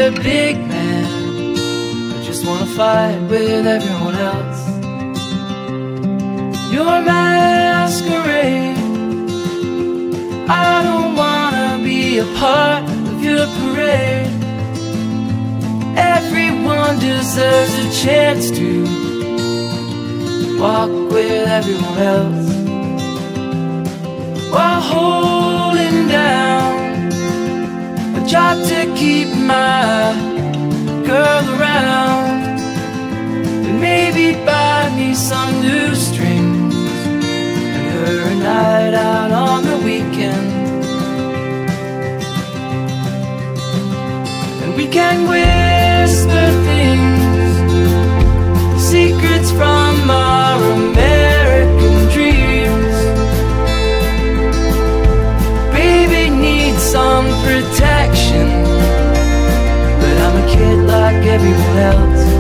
a big man, I just wanna fight with everyone else. Your masquerade, I don't wanna be a part of your parade. Everyone deserves a chance to walk with everyone else, while holding down a job to keep my girl around, and maybe buy me some new strings and her a night out on the weekend. And we can whisper things, secrets from our American dreams. Baby needs some protection, but I'm a kid like everyone else.